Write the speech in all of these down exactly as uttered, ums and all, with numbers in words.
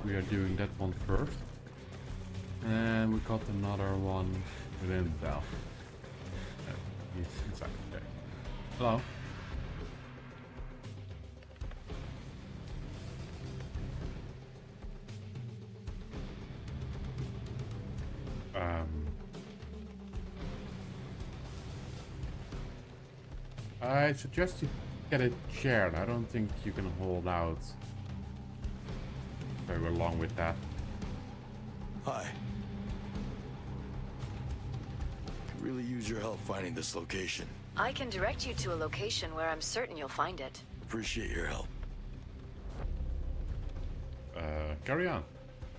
we are doing that one first. And we got another one within the bell. No, he's inside. Okay. Hello. Um, I suggest you get it shared. I don't think you can hold out very long with that. Hi. Could really use your help finding this location. I can direct you to a location where I'm certain you'll find it. Appreciate your help. Uh, carry on.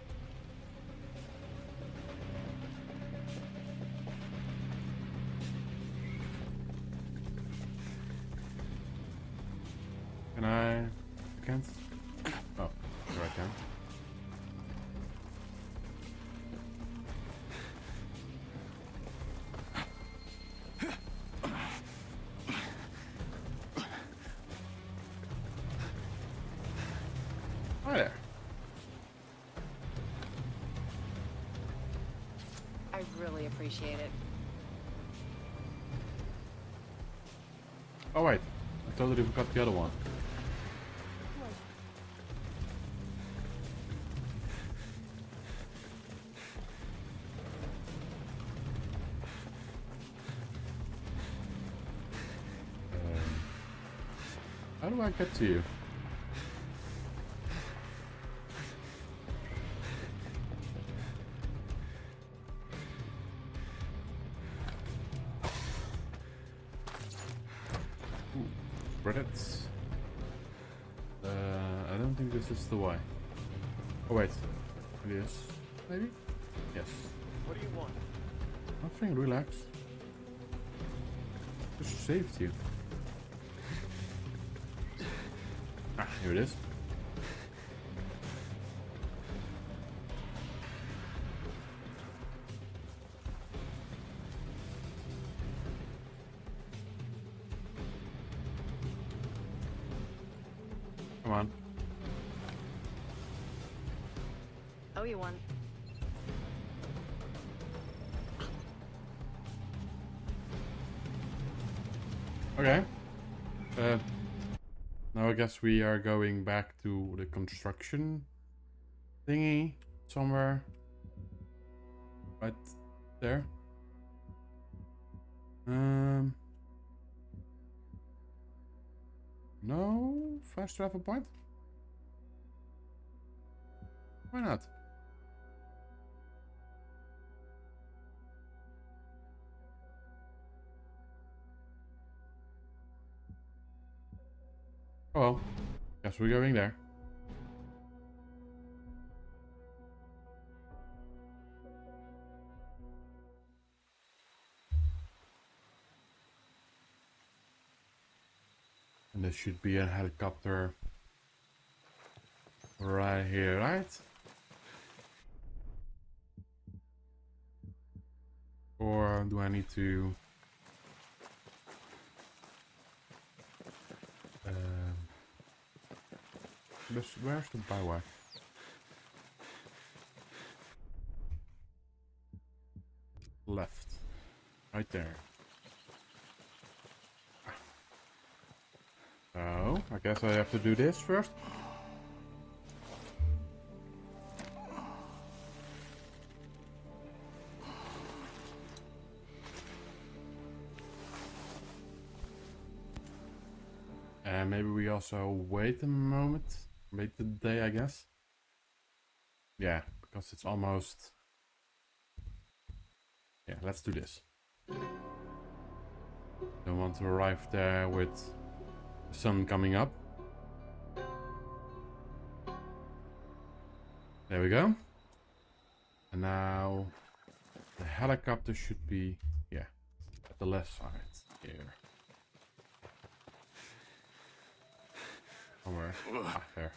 Can I? I can't. Oh, here I can. Hi there. I really appreciate it. Oh wait, I totally forgot the other one. Um, how do I get to you? Ooh, credits. Uh, I don't think this is the way. Oh wait, it is. Maybe? Yes. What do you want? Nothing, relax. Just saved you. Ah, here it is. Come on. Oh, you won. Okay. Uh, now I guess we are going back to the construction thingy somewhere. Right there. Um. No fast travel point? Why not? Oh well, guess we're going there. And there should be a helicopter right here, right? Or do I need to... Um, where's, where's the byway? Left. Right there. So, I guess I have to do this first. And maybe we also wait a moment. Wait the day, I guess. Yeah, because it's almost... Yeah, let's do this. Don't want to arrive there with the sun coming up. There we go. And now the helicopter should be, yeah, at the left side here. Somewhere. Ah, there.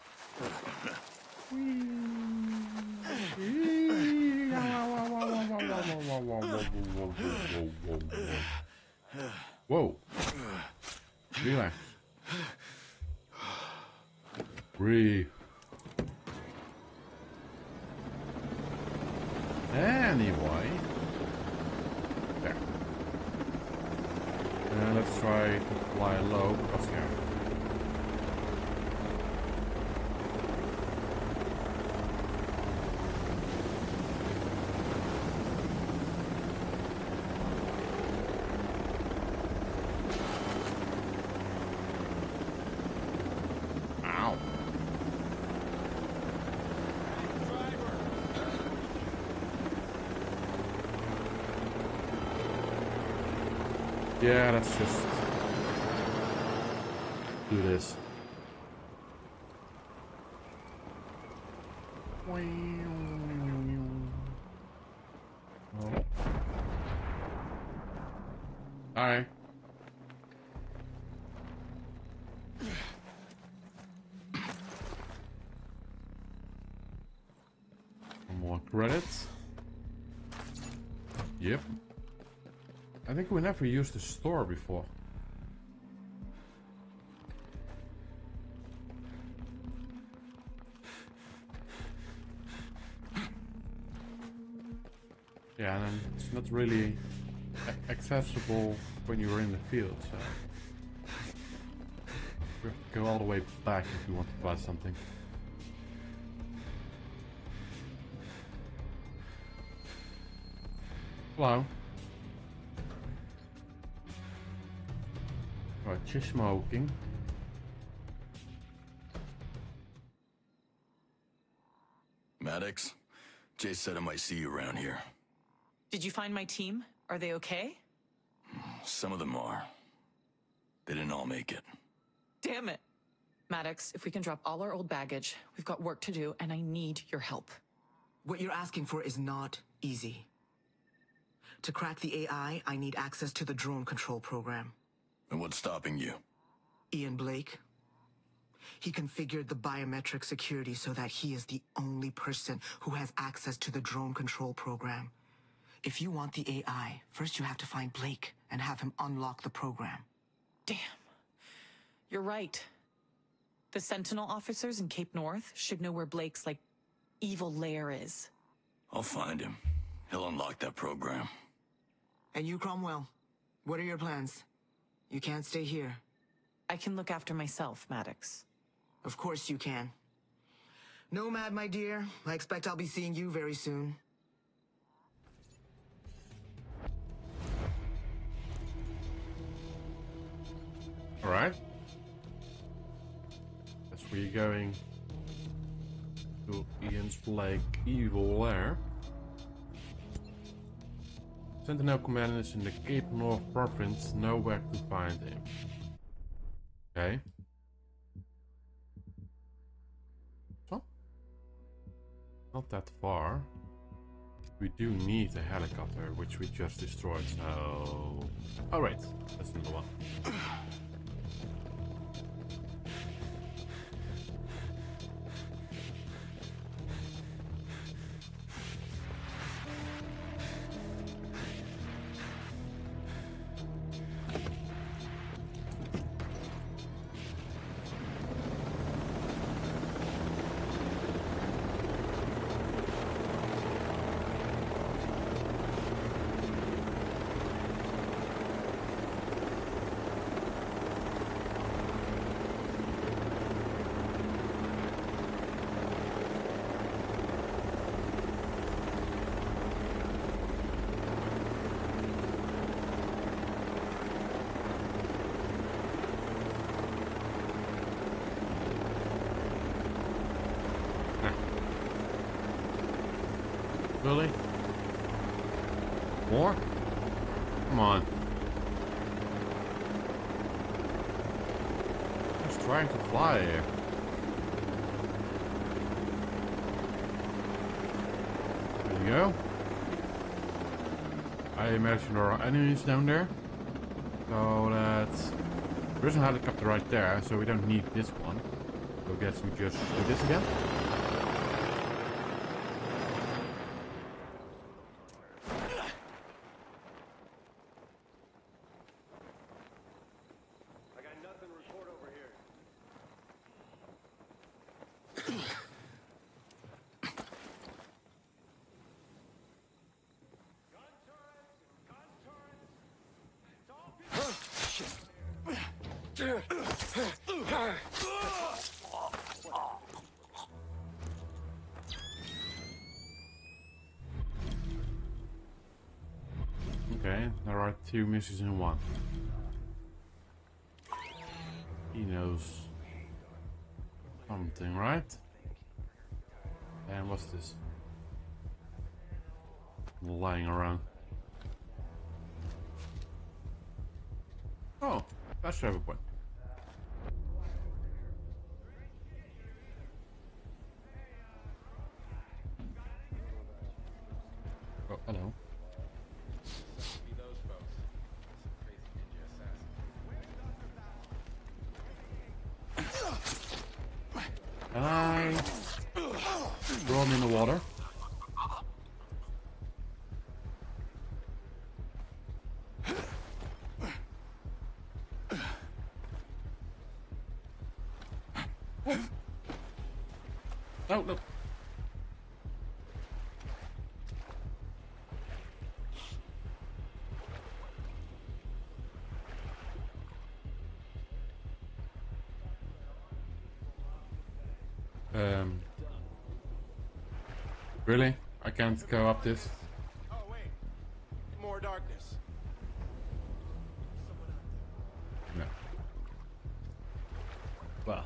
Whoa. Relax. Breathe. Anyway. There. Uh, let's try to fly low, because yeah. Yeah, let's just do this. Oh. Alright. More credits. Yep. I think we never used the store before. Yeah, and it's not really accessible when you're in the field, so we have to go all the way back if you want to buy something. Hello. Right, she's smoking. Maddox, Jay said I might see you around here. Did you find my team? Are they okay? Some of them are. They didn't all make it. Damn it. Maddox, if we can drop all our old baggage, we've got work to do, and I need your help. What you're asking for is not easy. To crack the A I, I need access to the drone control program. And what's stopping you? Ian Blake. He configured the biometric security so that he is the only person who has access to the drone control program. If you want the A I, first you have to find Blake and have him unlock the program. Damn. You're right. The Sentinel officers in Cape North should know where Blake's, like, evil lair is. I'll find him. He'll unlock that program. And you, Cromwell, what are your plans? You can't stay here. I can look after myself, Maddox. Of course you can. Nomad, my dear, I expect I'll be seeing you very soon. Alright. Guess we're going to Ian's Blake evil lair. Sentinel command is in the Cape North province. Know where to find him. Okay. So, not that far. We do need a helicopter, which we just destroyed, so... Alright, that's number one. Really? More? Come on. Just trying to fly here. There you go. I imagine there are enemies down there. So that's... There's a helicopter right there, so we don't need this one. So I guess we just do this again. There are two missions in one. He knows something, right? And what's this? Lying around. Oh, that's travel point. Oh, hello. Can I throw him in the water? No, no. Um. Really? I can't go up this. Oh wait, more darkness. No. Well.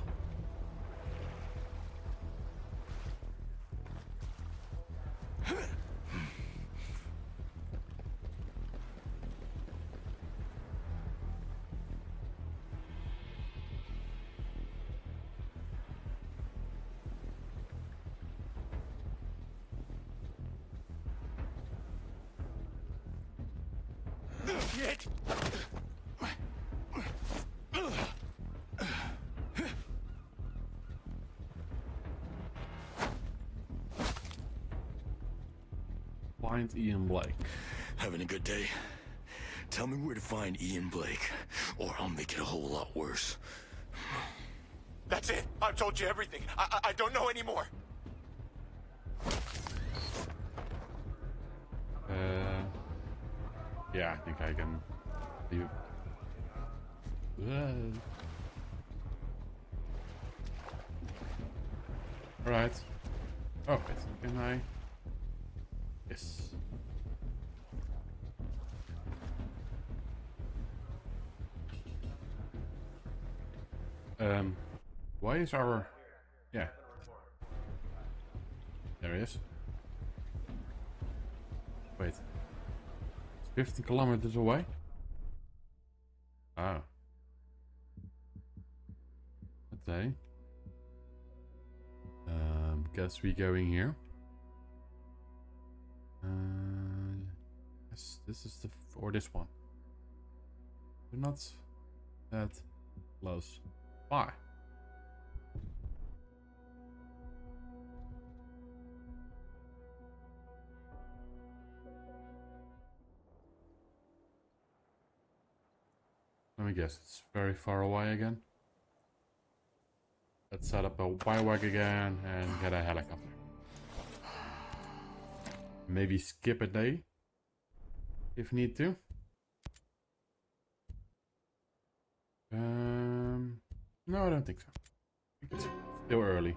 Shit! Find Ian Blake. Having a good day? Tell me where to find Ian Blake, or I'll make it a whole lot worse. That's it. I've told you everything. I I, I don't know anymore. Uh, yeah, I think I can leave. Uh. Alright. Oh, wait, can I? Yes. Um, why is our... Yeah. There he is. Wait. It's fifty kilometers away? Ah. Okay. Um, guess we going here. Uh, yes, this is the... F or this one. We're not that close. Why? Let me guess, it's very far away again. Let's set up a bivouac again and get a helicopter. Maybe skip a day if need to. Um, no, I don't think so. I think it's still early.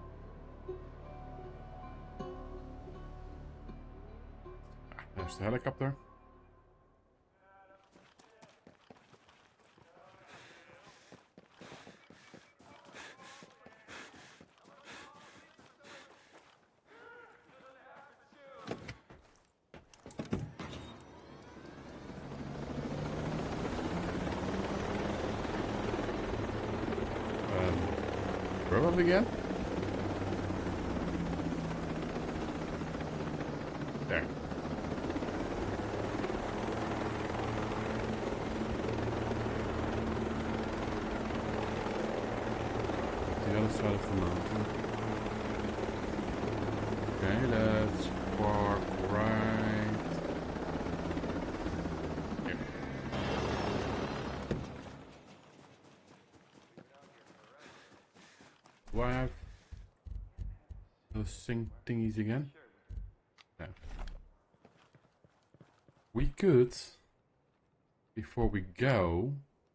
Ah, there's the helicopter. Probably again. There. The other side of the mountain. Okay, let's park right here. Do I have those sing thingies again? No. We could, before we go,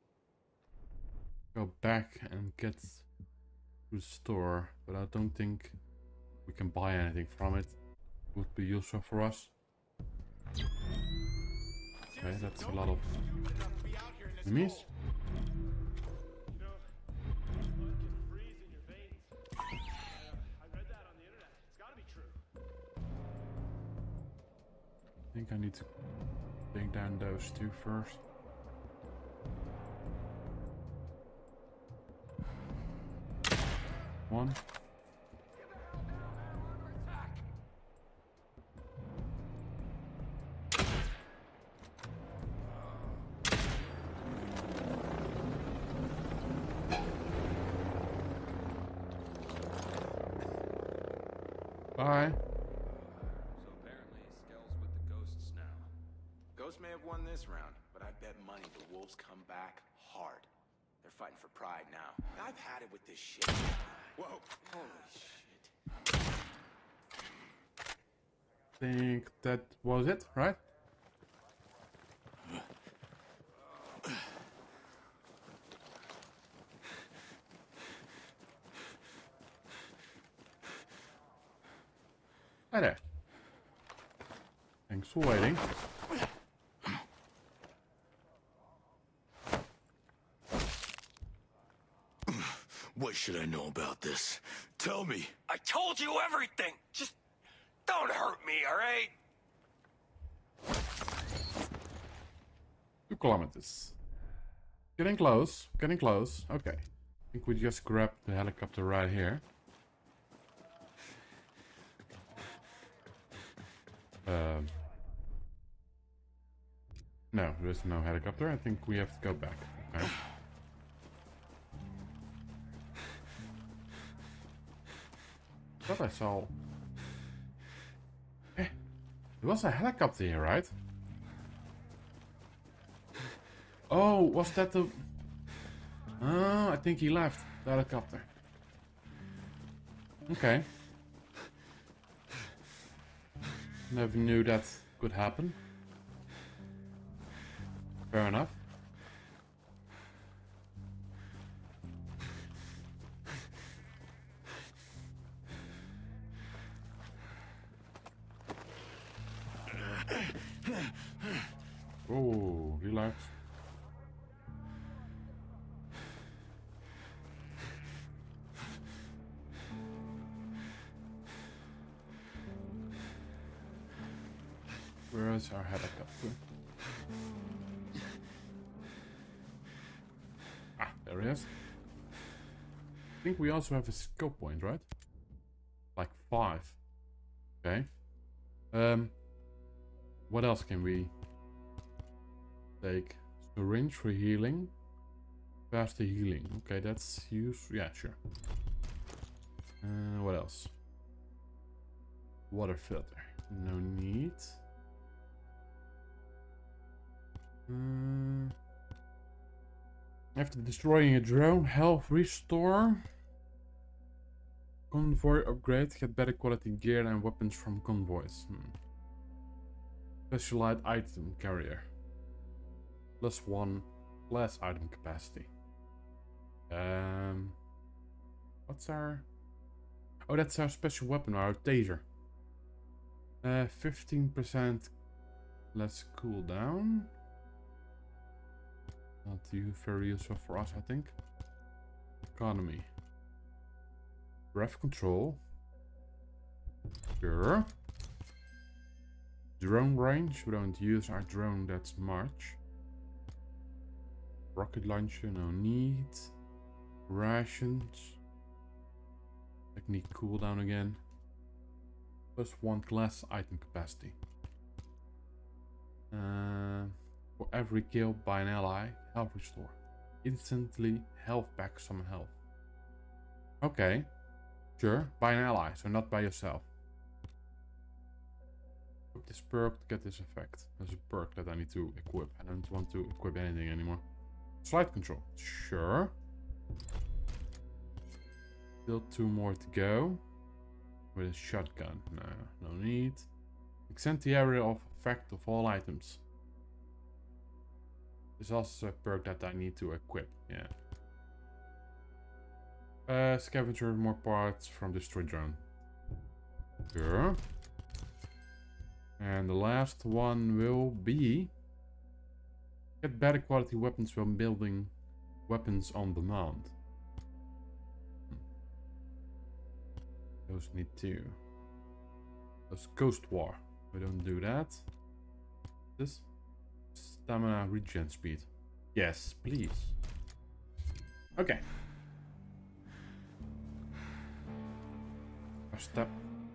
go back and get to the store, but I don't think we can buy anything from it. It would be useful for us. See Okay, that's a lot of enemies. I think I need to take down those two first. One. Bye. So apparently, Skell's with the ghosts now. Ghosts may have won this round, but I bet money the wolves come back hard. They're fighting for pride now. I've had it with this shit. Whoa. Holy shit. Think that was it, right? Hi there. Thanks for waiting. What should I know about this? Tell me. I told you everything! Just don't hurt me, alright? Two kilometers. Getting close. Getting close. Okay. I think we just grabbed the helicopter right here. Um, no, there's no helicopter. I think we have to go back. Okay. I thought I saw... Eh, there was a helicopter here, right? Oh, was that the... Oh, I think he left the helicopter. Okay. Never knew that could happen. Fair enough. Oh, relax. Where is our helicopter? Ah, there he is. I think we also have a scope point, right? Like five. Okay. Um. What else can we take? Syringe for healing. Faster healing. Okay, that's use. Yeah, sure. Uh, what else? Water filter. No need. Uh, after destroying a drone, health restore. Convoy upgrade. Get better quality gear and weapons from convoys. Hmm. Specialized item carrier. Plus one less item capacity. Um, what's our... Oh, that's our special weapon, our taser. Uh, fifteen percent less cooldown. Not too very useful for us, I think. Economy. Breath control. Sure. Drone range. We don't use our drone that much. Rocket launcher, no need. Rations. Technique cooldown again. Plus one class item capacity. Uh, for every kill by an ally, health restore. Instantly health back some health. Okay. Sure, by an ally, so not by yourself. Equip this perk to get this effect. There's a perk that I need to equip. I don't want to equip anything anymore. Slide control. Sure. Still two more to go. With a shotgun. No, no need. Extend the area of effect of all items. There's also a perk that I need to equip. Yeah. Uh, scavenger more parts from destroy drone. Sure. And the last one will be Get better quality weapons when building weapons on demand. Those need to. That's Ghost War. We don't do that. This stamina regen speed. Yes, please. Okay. First step.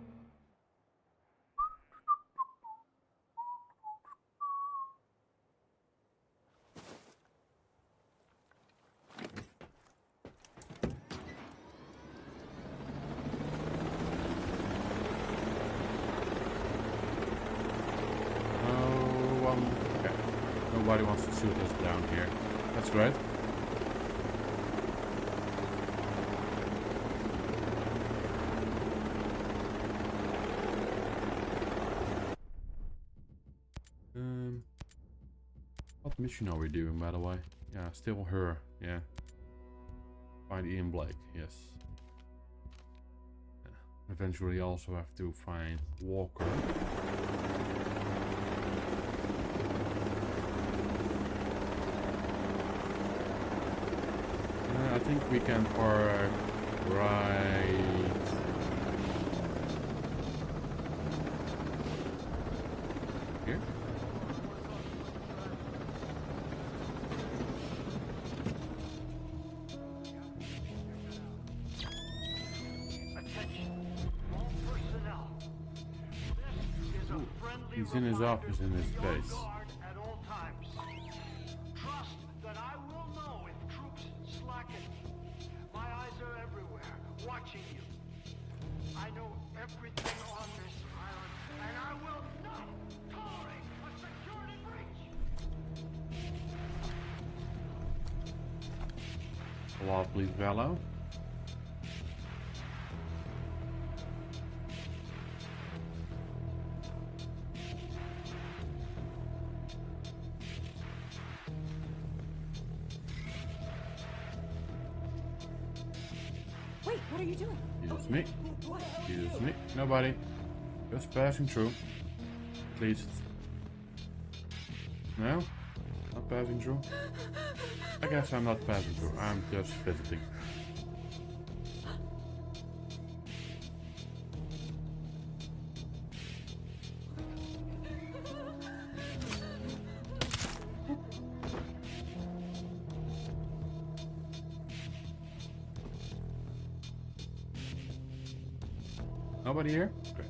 Nobody wants to shoot us down here. That's great. Um, what mission are we doing, by the way? Yeah, still her. Yeah. Find Ian Blake. Yes. Eventually, also have to find Walker. I think we can park right here. Ooh, he's in his office in his base. Lovely fellow. Wait, what are you doing? Excuse me. Excuse me. Nobody. Just passing through. At least. No? Not passing through? I guess I'm not passing through. I'm just visiting. Nobody here? Great.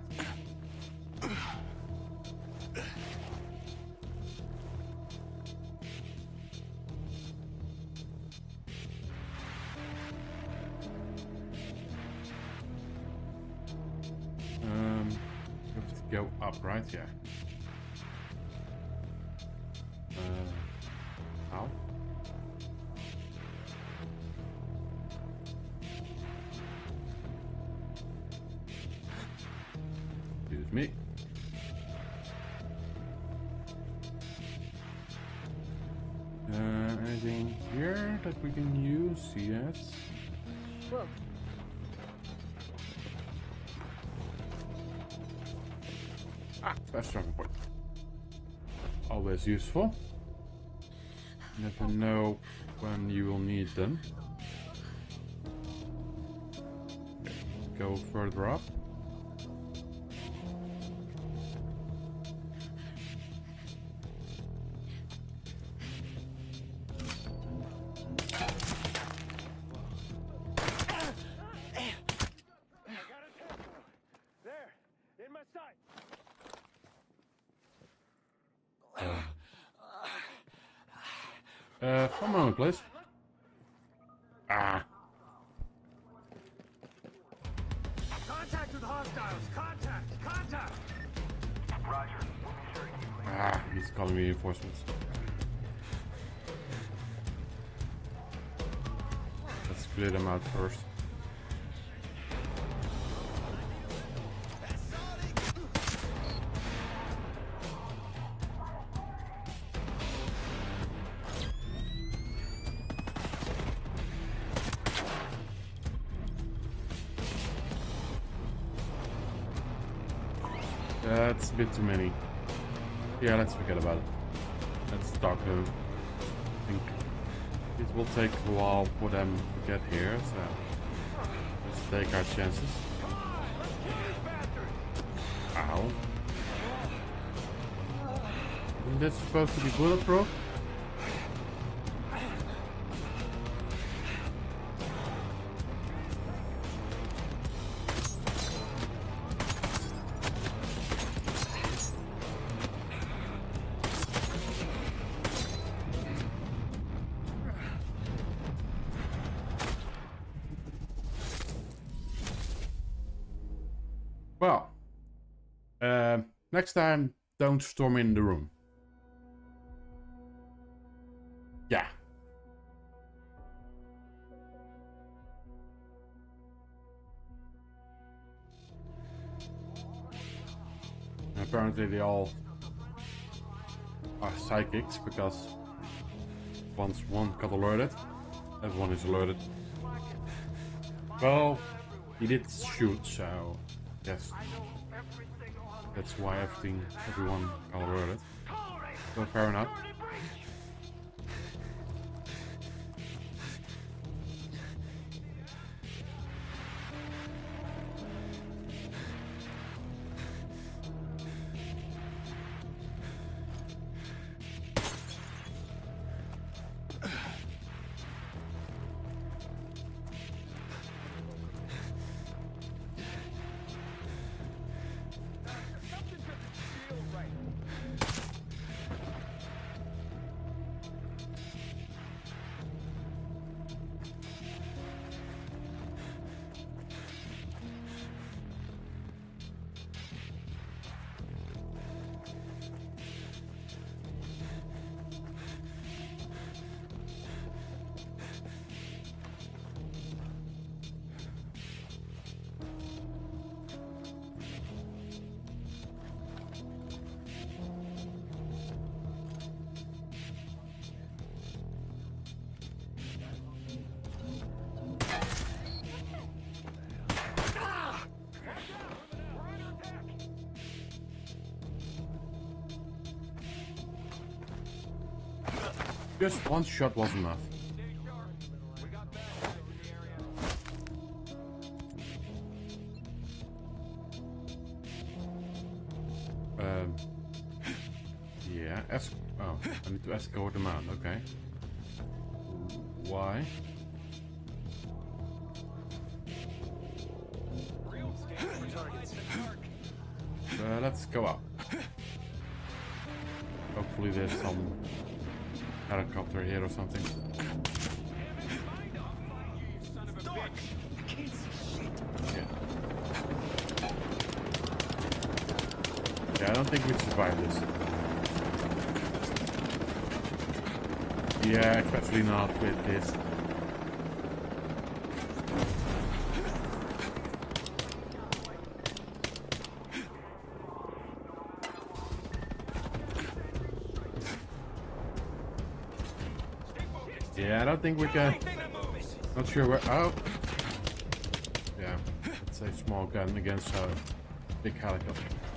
Um, you have to go up, right? Yeah. Uh, how? Excuse me. Uh, anything here that we can use? Yes. Whoa. Ah, fast travel point. Always useful. Never know when you will need them. Okay, go further up. Uh, one moment, please. Ah. Contact with hostiles! Contact! Contact! Roger. Ah, he's calling me reinforcements. Let's clear them out first. That's a bit too many. Yeah, let's forget about it. Let's talk to him. think it will take a while for them to get here, so let's take our chances. Ow. Isn't this supposed to be bulletproof? Well, uh, next time, don't storm in the room. Yeah. Apparently they all are psychics, because once one got alerted, everyone is alerted. Well, he did shoot, so yes, that's why everything, everyone got alerted. So fair enough. Just one shot was enough. Um, yeah, esc- oh, I need to escort them out, okay. Why? Uh, let's go up. Hopefully there's some helicopter here or something. Yeah. Yeah, I don't think we'd survive this. Yeah, especially not with this. Yeah, I don't think we can. Not sure where. Oh, yeah. It's a small gun against a big helicopter.